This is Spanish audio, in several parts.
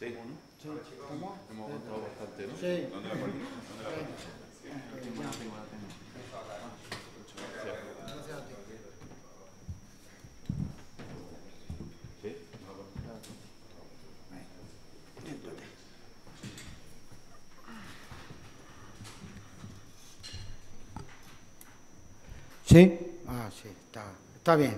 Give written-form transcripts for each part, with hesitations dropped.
Sí. Sí. ¿Estamos? Hemos avanzado bastante, ¿no? Sí. ¿Dónde la ponemos? Gracias a ti. Sí. ¿Sí? Ah, sí, está bien.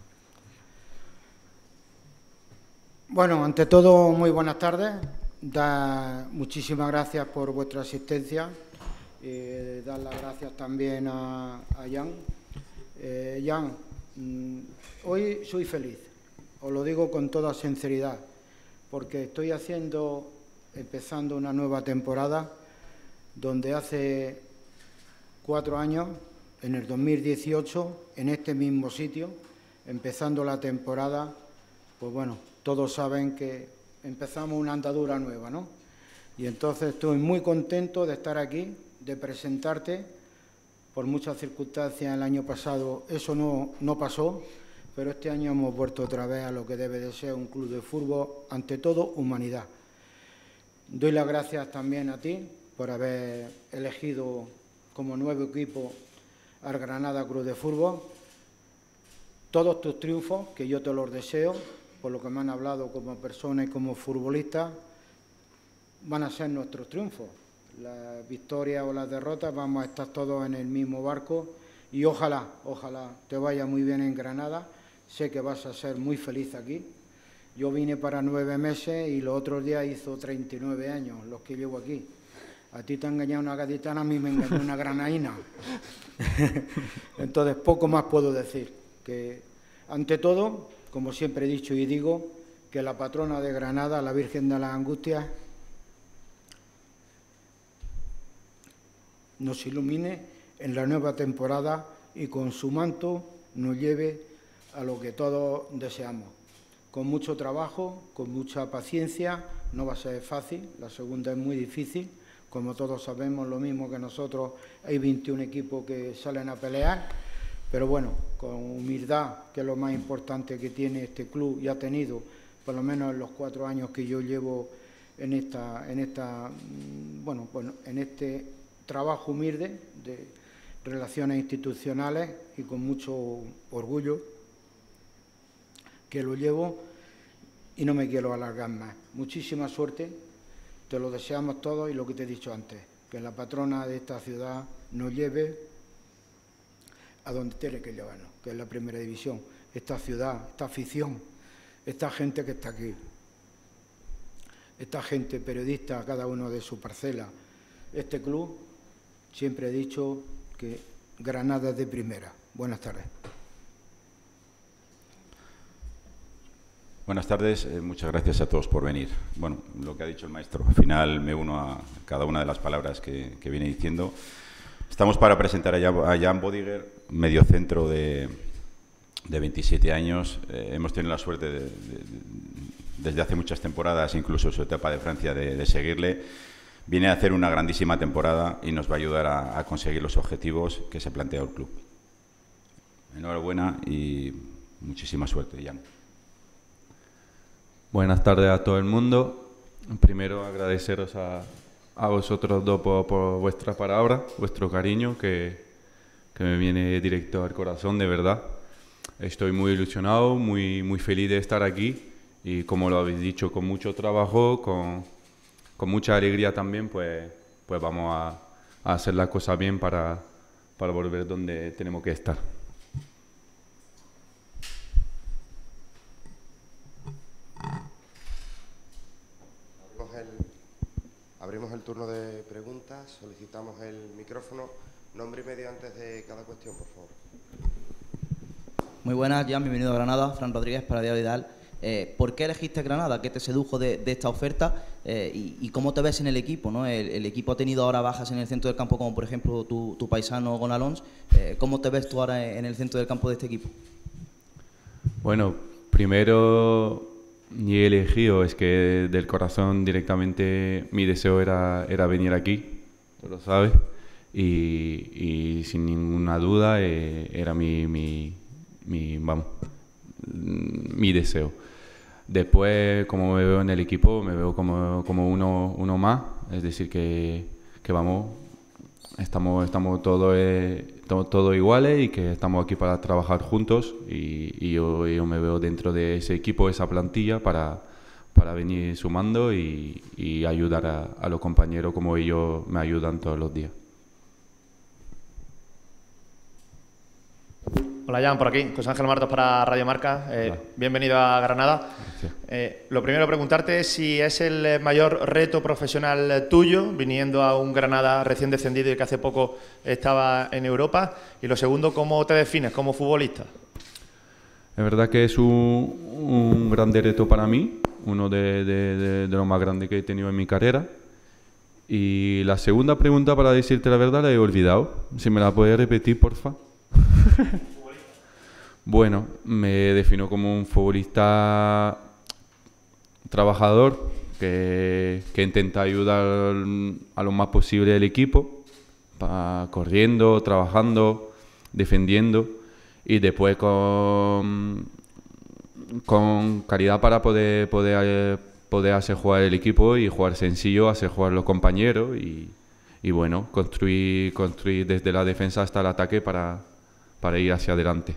Bueno, ante todo, muy buenas tardes. Muchísimas gracias por vuestra asistencia. Dar las gracias también a Jan. Jan, hoy soy feliz, os lo digo con toda sinceridad, porque estoy empezando una nueva temporada donde hace 4 años, en el 2018, en este mismo sitio, empezando la temporada, pues bueno, todos saben que empezamos una andadura nueva, ¿no? Y entonces estoy muy contento de estar aquí, de presentarte. Por muchas circunstancias el año pasado eso no pasó, pero este año hemos vuelto otra vez a lo que debe de ser un club de fútbol, ante todo humanidad. Doy las gracias también a ti por haber elegido como nuevo equipo al Granada Club de Fútbol. Todos tus triunfos, que yo te los deseo, por lo que me han hablado como persona y como futbolista, van a ser nuestros triunfos. Las victorias o las derrotas vamos a estar todos en el mismo barco y ojalá te vaya muy bien en Granada. Sé que vas a ser muy feliz aquí. Yo vine para 9 meses y los otros días hizo 39 años los que llevo aquí. A ti te ha engañado una gaditana, a mí me engañó una granadina. Entonces, poco más puedo decir. Que, ante todo, como siempre he dicho y digo, que la patrona de Granada, la Virgen de las Angustias, nos ilumine en la nueva temporada y con su manto nos lleve a lo que todos deseamos. Con mucho trabajo, con mucha paciencia, no va a ser fácil, la segunda es muy difícil. Como todos sabemos, lo mismo que nosotros, hay 21 equipos que salen a pelear, pero bueno, con humildad, que es lo más importante que tiene este club y ha tenido, por lo menos en los 4 años que yo llevo en este trabajo humilde de relaciones institucionales, y con mucho orgullo que lo llevo, y no me quiero alargar más. Muchísima suerte, te lo deseamos todos, y lo que te he dicho antes, que la patrona de esta ciudad nos lleve a donde tiene que llevarnos, que es la primera división. Esta ciudad, esta afición, esta gente que está aquí, esta gente periodista, cada uno de su parcela, este club. Siempre he dicho que Granada es de primera. Buenas tardes. Buenas tardes, muchas gracias a todos por venir. Bueno, lo que ha dicho el maestro, al final me uno a cada una de las palabras que viene diciendo. Estamos para presentar a Jan Bodiger, mediocentro de 27 años. Hemos tenido la suerte desde hace muchas temporadas, incluso su etapa de Francia, de seguirle. Viene a hacer una grandísima temporada y nos va a ayudar a conseguir los objetivos que se plantea el club. Enhorabuena y muchísima suerte, Jan. Buenas tardes a todo el mundo. Primero, agradeceros a vosotros dos por vuestra palabra, vuestro cariño, que me viene directo al corazón, de verdad. Estoy muy ilusionado, muy feliz de estar aquí y, como lo habéis dicho, con mucho trabajo, con mucha alegría también, pues vamos a hacer las cosas bien para volver donde tenemos que estar. Abrimos el turno de preguntas, solicitamos el micrófono. Nombre y medio antes de cada cuestión, por favor. Muy buenas, Jan, bienvenido a Granada. Fran Rodríguez, para Diario Ideal. ¿Por qué elegiste Granada? ¿Qué te sedujo de esta oferta? ¿Y cómo te ves en el equipo, ¿no? El equipo ha tenido ahora bajas en el centro del campo, como por ejemplo tu paisano Gonalons. ¿Cómo te ves tú ahora en el centro del campo de este equipo? Bueno, primero, ni he elegido, es que del corazón directamente mi deseo era venir aquí, tú lo sabes, y sin ninguna duda era mi deseo. Después, como me veo en el equipo, me veo como uno más, es decir, que vamos, estamos todos iguales y que estamos aquí para trabajar juntos y yo me veo dentro de ese equipo, esa plantilla, para venir sumando y ayudar a los compañeros como ellos me ayudan todos los días. Hola Jan, por aquí, José Ángel Martos para Radio Marca. Bienvenido a Granada. Lo primero, preguntarte si es el mayor reto profesional tuyo, viniendo a un Granada recién descendido y que hace poco estaba en Europa. Y lo segundo, ¿cómo te defines como futbolista? Es verdad que es un grande reto para mí, uno de los más grandes que he tenido en mi carrera. Y la segunda pregunta, para decirte la verdad, la he olvidado. Si me la puedes repetir, porfa. Bueno, me defino como un futbolista trabajador que intenta ayudar a lo más posible el equipo, corriendo, trabajando, defendiendo, y después con calidad para poder hacer jugar el equipo y jugar sencillo, hacer jugar los compañeros y bueno, construir desde la defensa hasta el ataque para ir hacia adelante.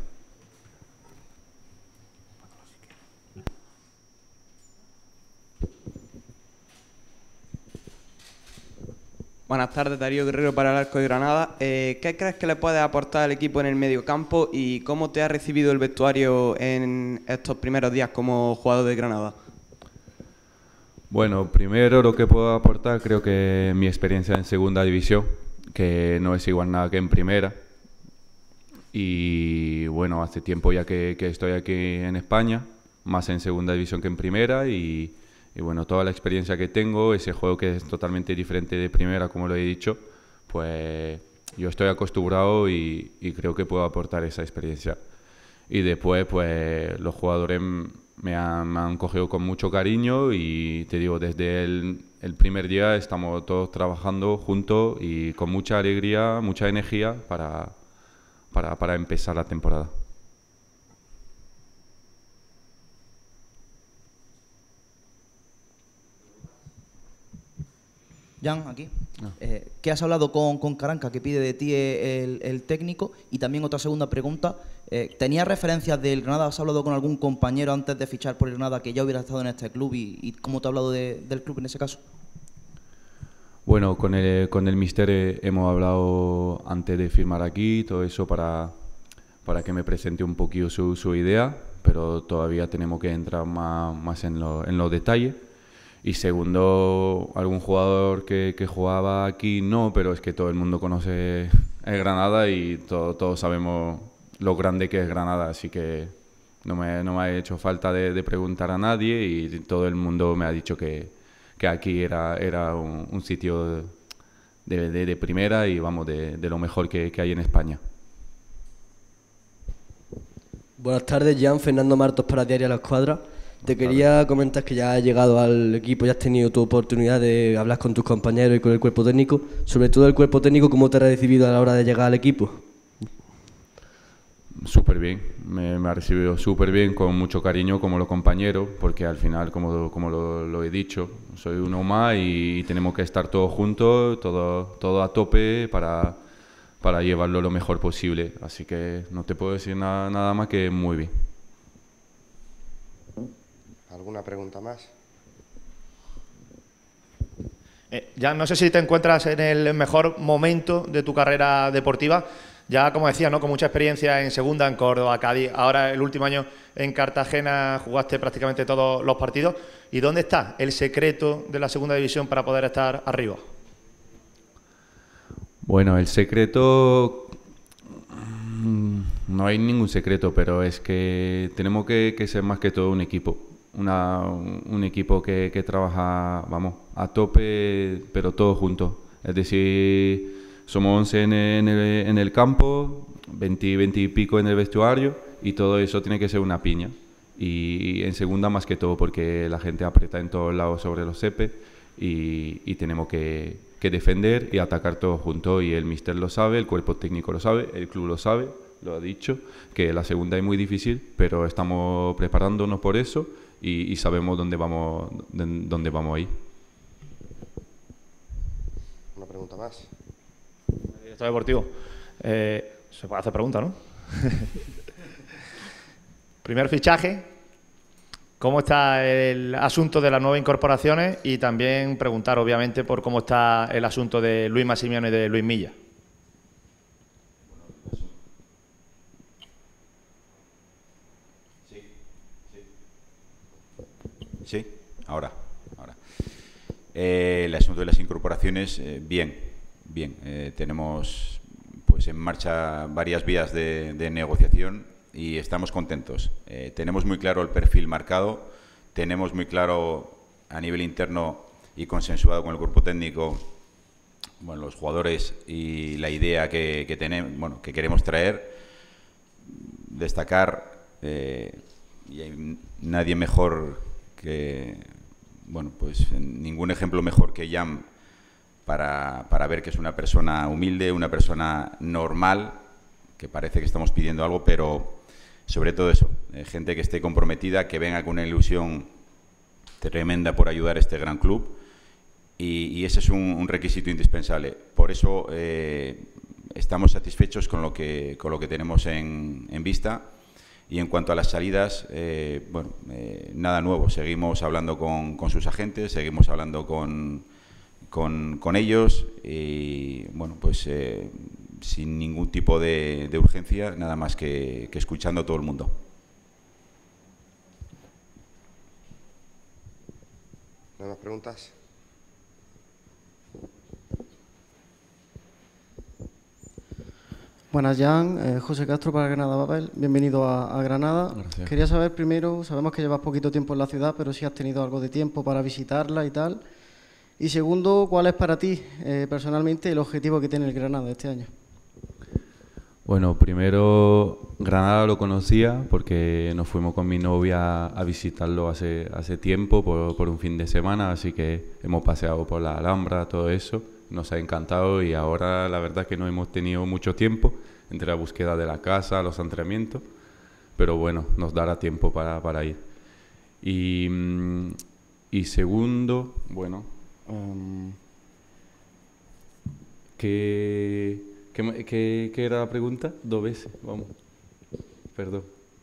Buenas tardes, Darío Guerrero para el Arco de Granada. ¿Qué crees que le puede aportar al equipo en el mediocampo y cómo te ha recibido el vestuario en estos primeros días como jugador de Granada? Bueno, primero lo que puedo aportar creo que mi experiencia en segunda división, que no es igual nada que en primera. Y bueno, hace tiempo ya que estoy aquí en España, más en segunda división que en primera y bueno, toda la experiencia que tengo, ese juego que es totalmente diferente de primera, como lo he dicho, pues yo estoy acostumbrado y creo que puedo aportar esa experiencia. Y después, pues los jugadores me han cogido con mucho cariño y te digo, desde el primer día estamos todos trabajando juntos y con mucha alegría, mucha energía para empezar la temporada. Jan, aquí. ¿Qué has hablado con Caranca? ¿Qué pide de ti el técnico? Y también otra segunda pregunta. ¿Tenías referencias del Granada? ¿Has hablado con algún compañero antes de fichar por el Granada que ya hubiera estado en este club? ¿Y cómo te ha hablado del club en ese caso? Bueno, con el míster hemos hablado antes de firmar aquí, todo eso para que me presente un poquito su idea, pero todavía tenemos que entrar más en los detalles. Y segundo, algún jugador que jugaba aquí no, pero es que todo el mundo conoce el Granada y todos sabemos lo grande que es Granada, así que no me ha hecho falta de preguntar a nadie y todo el mundo me ha dicho que aquí era un sitio de primera y vamos, de lo mejor que hay en España. Buenas tardes, Jan. Fernando Martos para Diario La Escuadra. Te quería comentar que ya has llegado al equipo, ya has tenido tu oportunidad de hablar con tus compañeros y con el cuerpo técnico. Sobre todo el cuerpo técnico, ¿cómo te ha recibido a la hora de llegar al equipo? Súper bien, me ha recibido súper bien, con mucho cariño como los compañeros, porque al final, como lo he dicho, soy uno más y tenemos que estar todos juntos, todo a tope para llevarlo lo mejor posible. Así que no te puedo decir nada más que muy bien. ¿Alguna pregunta más? Ya no sé si te encuentras en el mejor momento de tu carrera deportiva. Ya, como decía, ¿no?, con mucha experiencia en segunda, en Córdoba, Cádiz. Ahora, el último año en Cartagena, jugaste prácticamente todos los partidos. ¿Y dónde está el secreto de la segunda división para poder estar arriba? Bueno, el secreto... No hay ningún secreto, pero es que tenemos que ser más que todo un equipo. Un equipo que trabaja, vamos, a tope, pero todos juntos. Es decir, somos 11 en el campo, 20 y pico en el vestuario, y todo eso tiene que ser una piña. Y en segunda más que todo, porque la gente aprieta en todos lados sobre los cépes y tenemos que defender y atacar todos juntos. Y el míster lo sabe, el cuerpo técnico lo sabe, el club lo sabe, lo ha dicho, que la segunda es muy difícil, pero estamos preparándonos por eso y sabemos dónde vamos a ir. Una pregunta más. Director deportivo, se puede hacer pregunta, ¿no? Primer fichaje, ¿cómo está el asunto de las nuevas incorporaciones? Y también preguntar, obviamente, por cómo está el asunto de Luis Massimiano y de Luis Milla. Sí, ahora. El asunto de las incorporaciones, bien. Tenemos pues en marcha varias vías de negociación y estamos contentos. Tenemos muy claro el perfil marcado, tenemos muy claro a nivel interno y consensuado con el cuerpo técnico, bueno, los jugadores y la idea que tenemos, bueno, que queremos traer. Destacar, y hay nadie mejor que, bueno, pues ningún ejemplo mejor que Jan para ver que es una persona humilde, una persona normal, que parece que estamos pidiendo algo, pero sobre todo eso, gente que esté comprometida, que venga con una ilusión tremenda por ayudar a este gran club, y ese es un requisito indispensable. Por eso estamos satisfechos con lo que tenemos en vista. Y en cuanto a las salidas, bueno, nada nuevo. Seguimos hablando con sus agentes, seguimos hablando con ellos y, bueno, pues sin ningún tipo de urgencia, nada más que escuchando a todo el mundo. ¿No hay más preguntas? Buenas, Jan. José Castro para Granada Babel. Bienvenido a Granada. Gracias. Quería saber primero, sabemos que llevas poquito tiempo en la ciudad, pero si has tenido algo de tiempo para visitarla y tal. Y segundo, ¿cuál es para ti personalmente el objetivo que tiene el Granada este año? Bueno, primero Granada lo conocía porque nos fuimos con mi novia a visitarlo hace tiempo por un fin de semana, así que hemos paseado por la Alhambra, todo eso. Nos ha encantado y ahora la verdad es que no hemos tenido mucho tiempo entre la búsqueda de la casa, los entrenamientos, pero bueno, nos dará tiempo para ir. Y segundo, bueno, ¿qué era la pregunta? 2 veces, vamos, perdón.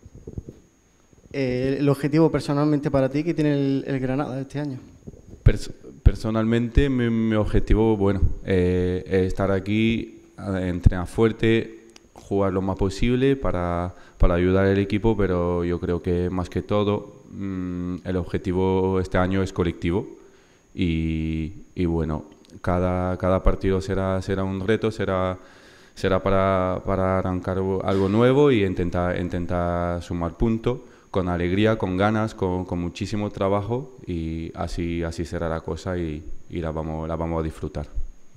El objetivo personalmente para ti que tiene el Granada este año. Personalmente, mi objetivo, bueno, es estar aquí, entrenar fuerte, jugar lo más posible para ayudar al equipo, pero yo creo que más que todo el objetivo este año es colectivo y bueno, cada partido será un reto, será para arrancar algo nuevo y intentar sumar puntos. Con alegría, con ganas, con muchísimo trabajo y así será la cosa y la vamos a disfrutar.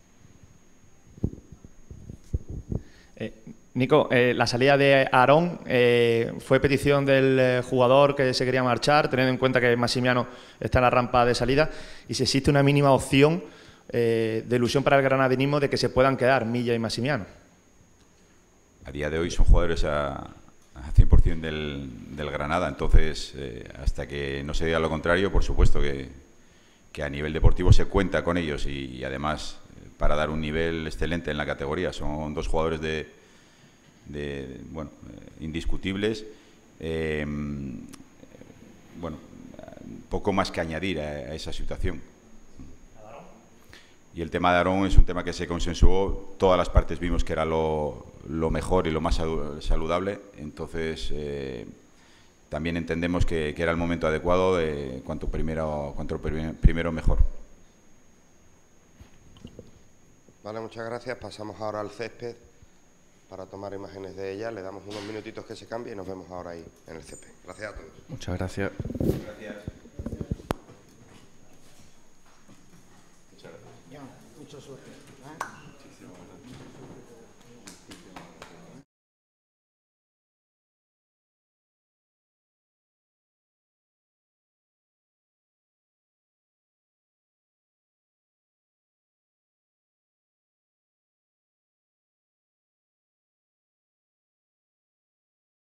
Nico, la salida de Aarón fue petición del jugador que se quería marchar, teniendo en cuenta que Massimiano está en la rampa de salida, y si existe una mínima opción de ilusión para el granadinismo de que se puedan quedar Milla y Massimiano. A día de hoy son jugadores a 100% del Granada, entonces hasta que no se diga lo contrario, por supuesto que a nivel deportivo se cuenta con ellos y además para dar un nivel excelente en la categoría. Son 2 jugadores bueno, indiscutibles. Bueno, poco más que añadir a esa situación. Y el tema de Aarón es un tema que se consensuó, todas las partes vimos que era lo mejor y lo más saludable, entonces también entendemos que era el momento adecuado de cuanto primero mejor. Vale, muchas gracias. Pasamos ahora al césped para tomar imágenes de ella. Le damos unos minutitos que se cambie y nos vemos ahora ahí en el césped. Gracias a todos. Muchas gracias. Gracias. Ya, mucha suerte.